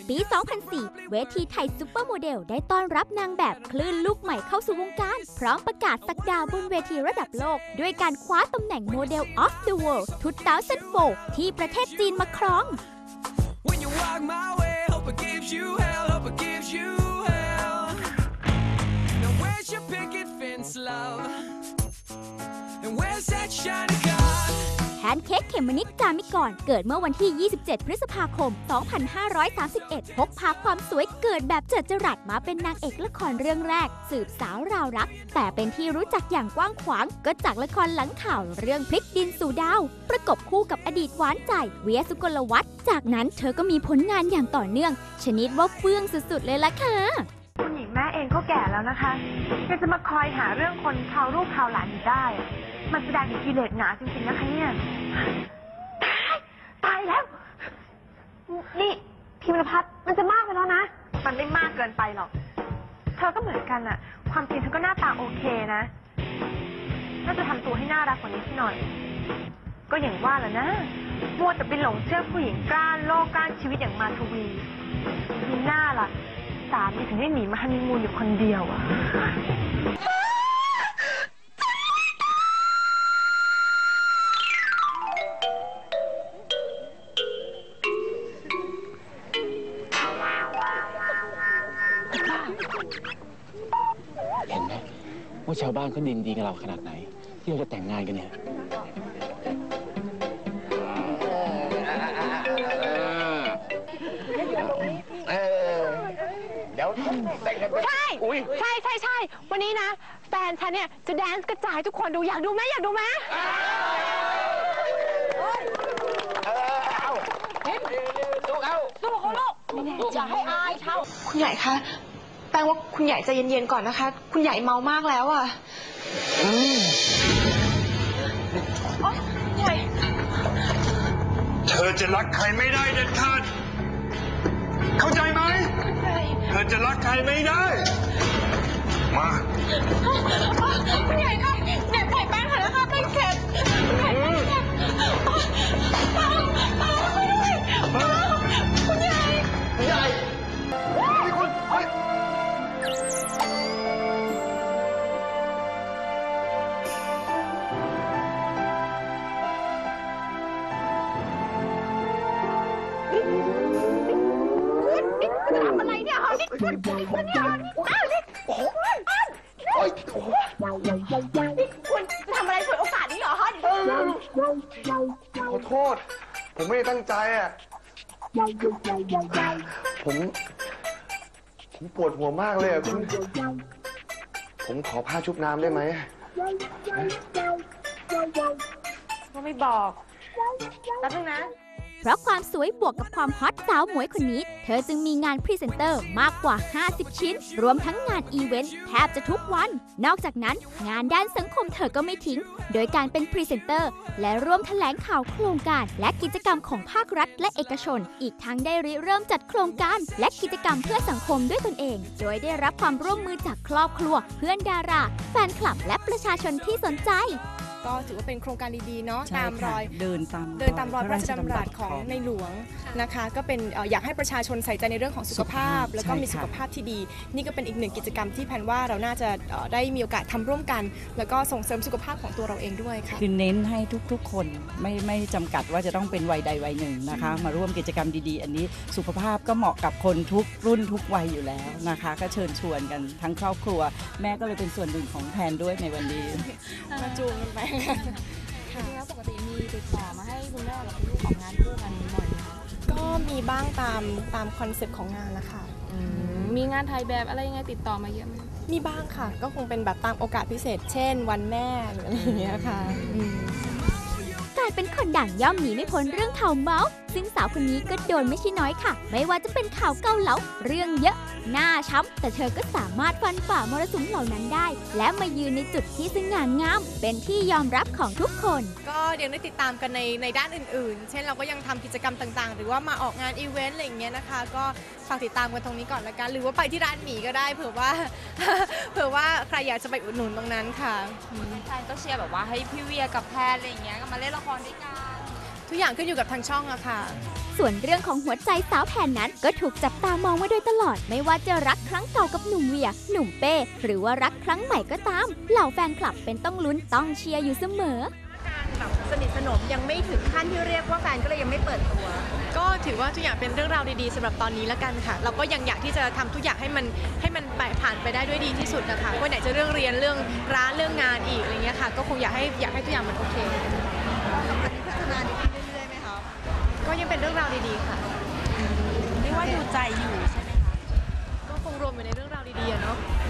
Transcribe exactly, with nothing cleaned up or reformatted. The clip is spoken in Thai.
ปี สองพันสี่ เวทีไทยซุปเปอร์โมเดลได้ต้อนรับนางแบบคลื่นลูกใหม่เข้าสู่วงการพร้อมประกาศสักดาบนเวทีระดับโลกด้วยการคว้าตำแหน่งโมเดล of the World สองพันสี่ ที่ประเทศจีนมาครองแพนเค้กเขมมณิช กามิกรเกิดเมื่อวันที่ ยี่สิบเจ็ด พฤษภาคม สองพันห้าร้อยสามสิบเอ็ด พกพาความสวยเกิดแบบเจิดจรัสมาเป็นนางเอกละครเรื่องแรกสืบสาวราวรักแต่เป็นที่รู้จักอย่างกว้างขวางก็จากละครหลังข่าวเรื่องพลิกดินสู่ดาวประกบคู่กับอดีตหวานใจเวียสุกลวัฒน์จากนั้นเธอก็มีผลงานอย่างต่อเนื่องชนิดว่าเฟื่องสุดๆเลยล่ะค่ะคุณหญิงแม่เองก็แก่แล้วนะคะยังจะมาคอยหาเรื่องคนข่าวลูกข่าวหลานอยู่ได้มันแสดงถึงกิเลสหนาจริงๆนะคะเนี่ยตายแล้วนี่พิมพ์พัฒน์มันจะมากไปแล้วนะมันไม่มากเกินไปหรอกเธอก็เหมือนกันอะความจริงเธอก็หน้าตาโอเคนะน่าจะทำตัวให้น่ารักกว่านี้สักหน่อยก็อย่างว่าแหละนะมัวแต่ไปหลงเชื่อผู้หญิงกล้าโลกกล้าชีวิตอย่างมาทวีมีหน้าล่ะสามีถึงได้หนีมาฮันนีมูนอยู่คนเดียวอะเห็นไหมว่าชาวบ้านเขาดินดีกับเราขนาดไหนที่เราจะแต่งงานกันเนี่ยเดี๋ยวแต่งกันใช่ใช่ใช่ใช่วันนี้นะแฟนฉันเนี่ยจะแดนซ์กระจายทุกคนดูอยากดูไหมอยากดูไหมเอาลูกเอาลูกเขาลูกอย่าให้อายเขาคุณใหญ่คะแปลว่าคุณใหญ่ใจเย็นๆก่อนนะคะคุณใหญ่เมามากแล้วอ่ะเธอจะรักใครไม่ได้เด็ดขาดเข้าใจไหมเธอจะรักใครไม่ได้มาคุณใหญ่คะเด็กปล่อยแป้งเถอะนะคะเป็นเข็ดคุณใหญ่เป็นเข็ดปังปังไม่ได้คุณใหญ่ใหญ่นี่คุณเฮ้ยทำอะไรเนี่ยฮะนี่คุณคุณยายอ้าวนี่โอ้ยโอ้ยนี่คุณทำอะไรฉวยโอกาสนี้เหรอฮะขอโทษผมไม่ได้ตั้งใจอ่ะผมผมปวดหัวมากเลยอ่ะคุณผมขอผ้าชุบน้ำได้ไหมก็ไม่บอกแป๊บนึงนะเพราะความสวยบวกกับความฮอตสาวหมวยคนนี้เธอจึงมีงานพรีเซนเตอร์มากกว่าห้าสิบชิ้นรวมทั้งงานอีเวนต์แทบจะทุกวันนอกจากนั้นงานด้านสังคมเธอก็ไม่ทิ้งโดยการเป็นพรีเซนเตอร์และร่วมแถลงข่าวโครงการและกิจกรรมของภาครัฐและเอกชนอีกทั้งได้ริเริ่มจัดโครงการและกิจกรรมเพื่อสังคมด้วยตนเองโดยได้รับความร่วมมือจากครอบครัวเพื่อนดาราแฟนคลับและประชาชนที่สนใจก็ถือว่าเป็นโครงการดีๆเนาะตามรอยเดินตามเดินตามรอยพระราชดำรัสของในหลวงนะคะก็เป็นอยากให้ประชาชนใส่ใจในเรื่องของสุขภาพแล้วก็มีสุขภาพที่ดีนี่ก็เป็นอีกหนึ่งกิจกรรมที่แพนว่าเราน่าจะได้มีโอกาสทำร่วมกันแล้วก็ส่งเสริมสุขภาพของตัวเราเองด้วยค่ะคือเน้นให้ทุกๆคนไม่ไม่จำกัดว่าจะต้องเป็นวัยใดวัยหนึ่งนะคะมาร่วมกิจกรรมดีๆอันนี้สุขภาพก็เหมาะกับคนทุกรุ่นทุกวัยอยู่แล้วนะคะก็เชิญชวนกันทั้งครอบครัวแม่ก็เลยเป็นส่วนหนึ่งของแพนด้วยในวันนี้มาจูงกันไปจริงๆแล้วปกติมีติดต่อมาให้คุณแม่กับคุณลูกออกงานคู่กันบ่อยไหมคะก็มีบ้างตามตามคอนเซ็ปต์ของงานนะคะมีงานถ่ายแบบอะไรยังไงติดต่อมาเยอะไหมมีบ้างค่ะก็คงเป็นแบบตามโอกาสพิเศษเช่นวันแม่หรืออะไรอย่างเงี้ยค่ะกลายเป็นคนดังย่อมหนีไม่พ้นเรื่องข่าวเมาส์ซึ่งสาวคนนี้ก็โดนไม่ใช่น้อยค่ะไม่ว่าจะเป็นข่าวเกาเหลาเรื่องเยอะหน้าช้ำแต่เธอก็สามารถฟันฝ่ามรสุมเหล่านั้นได้และมายืนในจุดที่สง่างามเป็นที่ยอมรับของทุกคนก็เดี๋ยวได้ติดตามกันในในด้านอื่นๆเช่นเราก็ยังทำกิจกรรมต่างๆหรือว่ามาออกงานอีเวนต์อะไรอย่างเงี้ยนะคะก็ฝากติดตามกันตรงนี้ก่อนละกันหรือว่าไปที่ร้านหมี่ก็ได้เผื่อว่าเผื่อว่าใครอยากจะไปอุดหนุนตรงนั้นค่ะแพนก็เชียร์แบบว่าให้พี่เวียกับแพนอะไรอย่างเงี้ยก็มาเล่นละครด้วยกันททุกอย่างขึ้นอยู่กับทางช่องอะค่ะส่วนเรื่องของหัวใจสาวแพนนั้นก็ถูกจับตามองมาโดยตลอด ไม่ว่าจะรักครั้งเก่ากับหนุ่มเวีย หนุ่มเป้ หรือว่ารักครั้งใหม่ก็ตาม เหล่าแฟนคลับเป็นต้องลุ้นต้องเชียร์อยู่เสมอแบบสนิทสนมยังไม่ถึงขั้นที่เรียกว่าแฟนก็เลยยังไม่เปิดตัวก็ถือว่าทุกอย่างเป็นเรื่องราวดีๆสำหรับตอนนี้แล้วกันค่ะ เราก็ยังอยากที่จะทำทุกอย่างให้มันให้มันไปผ่านไปได้ด้วยดีที่สุดนะคะว่าไหนจะเรื่องเรียนเรื่องร้านเรื่องงานอีกอะไรเงี้ยค่ะก็คงอยากให้อยากให้ทุกอย่างมันโอเคพัฒนาดีขึ้นเรื่อยๆไหมคะก็ยังเป็นเรื่องราวดีๆค่ะเรียกว่าดูใจอยู่ใช่ไหมคะก็คงรวมอยู่ในเรื่องราวดีๆเนาะ